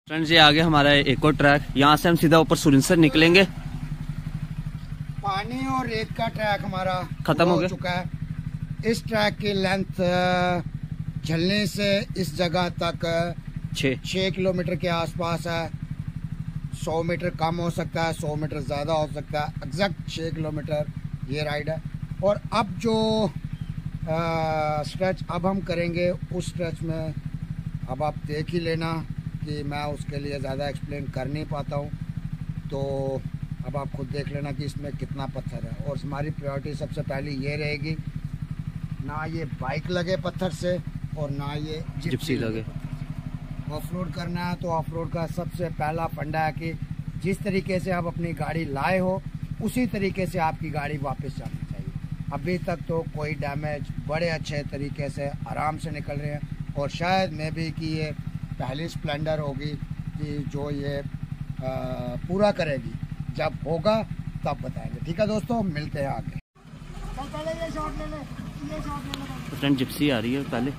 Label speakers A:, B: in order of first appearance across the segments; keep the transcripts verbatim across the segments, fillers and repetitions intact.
A: Friends, ये आगे हमारा एक और ट्रैक, यहाँ से हम सीधा ऊपर सुरिंसर निकलेंगे।
B: पानी और रेत का ट्रैक हमारा
A: खत्म हो,
B: हो चुका है। इस ट्रैक की लेंथ झलने से इस जगह तक
A: छः
B: छः किलोमीटर के आसपास है। सौ मीटर कम हो सकता है, सौ मीटर ज़्यादा हो सकता है। एग्जैक्ट छः किलोमीटर ये राइड है। और अब जो स्ट्रेच अब हम करेंगे, उस स्ट्रेच में अब आप देख ही लेना कि मैं उसके लिए ज़्यादा एक्सप्लेन कर नहीं पाता हूँ। तो अब आप खुद देख लेना कि इसमें कितना पत्थर है। और हमारी प्रायोरिटी सबसे पहले ये रहेगी, ना ये बाइक लगे पत्थर से और ना ये
A: जिप्सी लगे।
B: ऑफ रोड करना है तो ऑफ रोड का सबसे पहला फंडा है कि जिस तरीके से आप अपनी गाड़ी लाए हो उसी तरीके से आपकी गाड़ी वापस जानी चाहिए। अभी तक तो कोई डैमेज बड़े अच्छे तरीके से आराम से निकल रहे हैं। और शायद मे भी कि ये पहली स्प्लेंडर होगी कि जो ये आ, पूरा करेगी। जब होगा तब बताएंगे। ठीक है दोस्तों, मिलते हैं आगे। पहले ये शॉट ले ले, ये शॉट ले ले।
A: फ्रेंड, जिप्सी आ रही है पहले।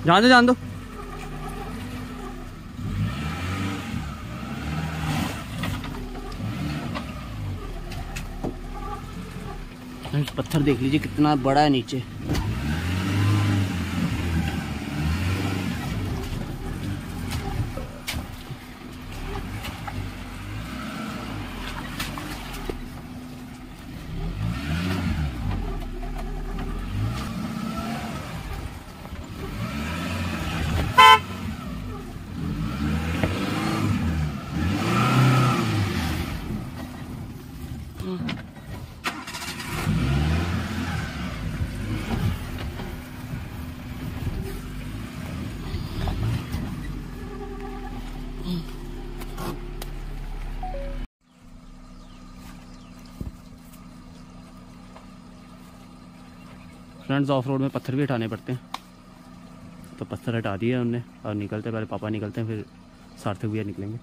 A: जान दो जान दो। पत्थर देख लीजिए कितना बड़ा है नीचे। फ्रेंड्स ऑफ रोड में पत्थर भी हटाने पड़ते हैं, तो पत्थर हटा दिए उनने और निकलते पहले पापा निकलते हैं, फिर सार्थक भैया निकलेंगे।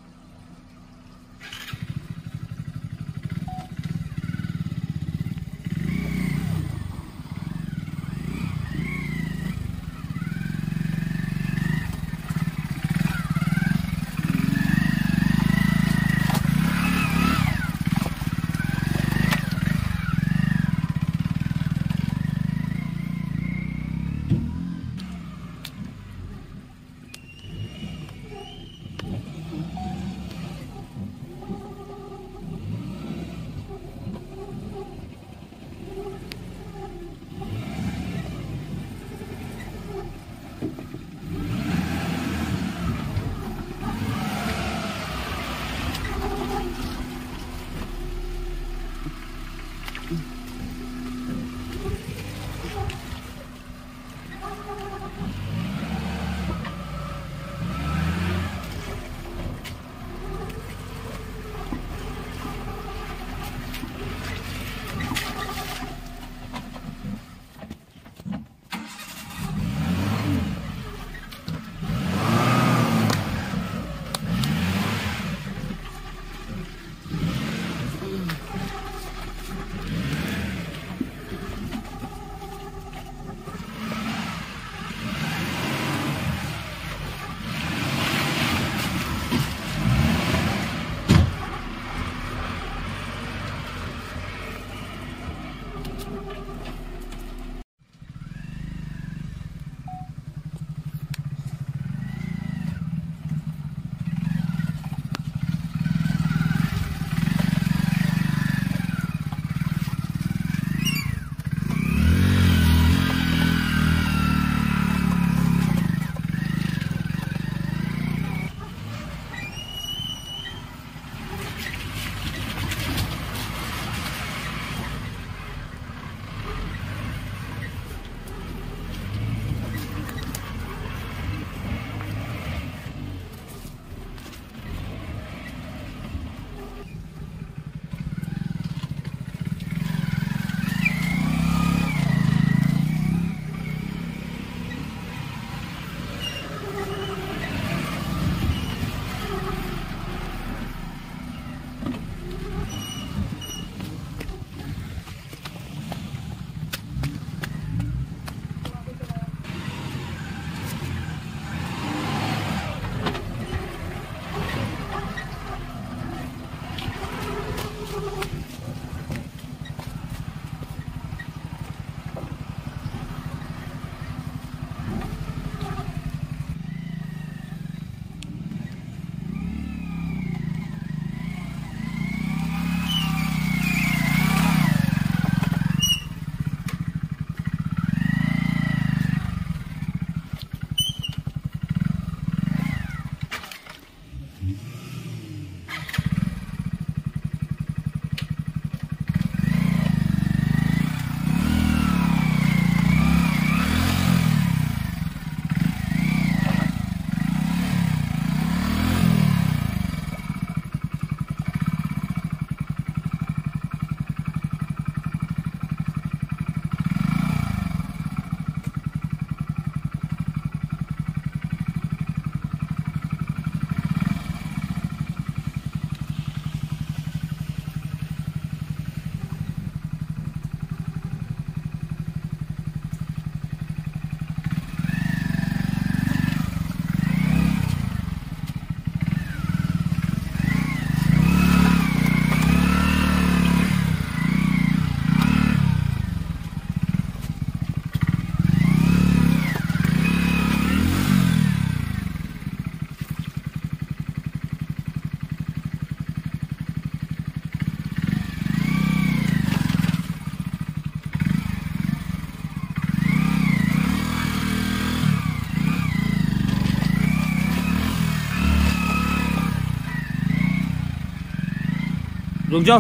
A: रुक जाओ।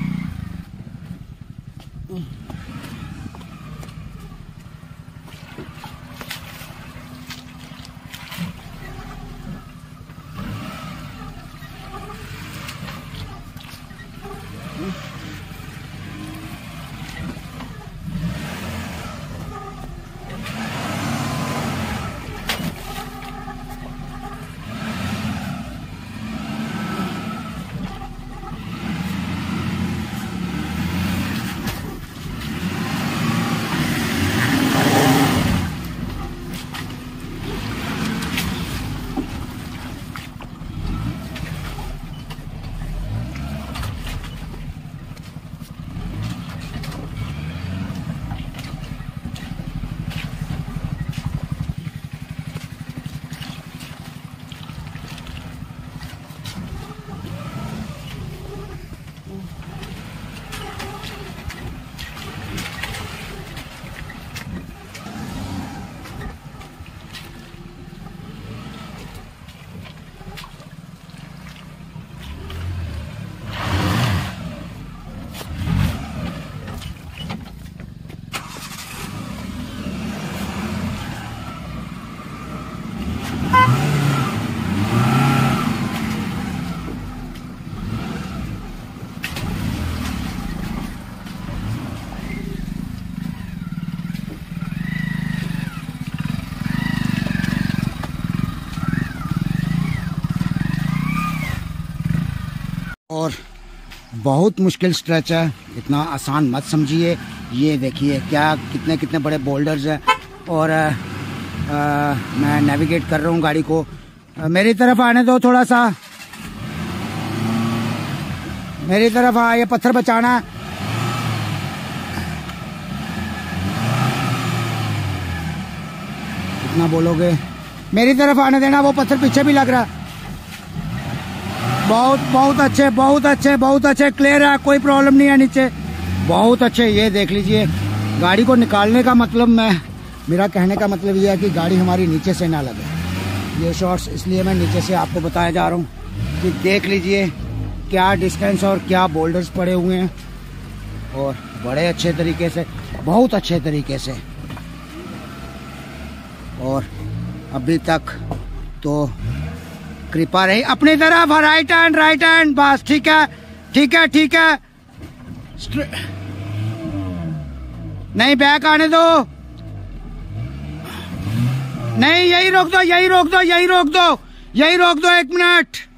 B: और बहुत मुश्किल स्ट्रेच है, इतना आसान मत समझिए। ये देखिए क्या कितने कितने बड़े बोल्डर्स हैं और आ, आ, मैं नेविगेट कर रहा हूँ गाड़ी को। आ, मेरी तरफ आने दो थोड़ा सा, मेरी तरफ आ, ये पत्थर बचाना है। कितना बोलोगे, मेरी तरफ आने देना, वो पत्थर पीछे भी लग रहा है। बहुत बहुत अच्छे बहुत अच्छे बहुत अच्छे, क्लियर है, कोई प्रॉब्लम नहीं है नीचे, बहुत अच्छे। ये देख लीजिए, गाड़ी को निकालने का मतलब, मैं मेरा कहने का मतलब ये है कि गाड़ी हमारी नीचे से ना लगे। ये शॉट्स इसलिए मैं नीचे से आपको बताया जा रहा हूँ कि देख लीजिए क्या डिस्टेंस और क्या बोल्डर्स पड़े हुए हैं, और बड़े अच्छे तरीके से, बहुत अच्छे तरीके से। और अभी तक तो कृपा रही अपनी तरफ, राइट हैंड राइट हैंड, बस ठीक है ठीक है ठीक है। नहीं बैक आने दो, नहीं यही रोक दो यही रोक दो यही रोक दो यही रोक दो एक मिनट।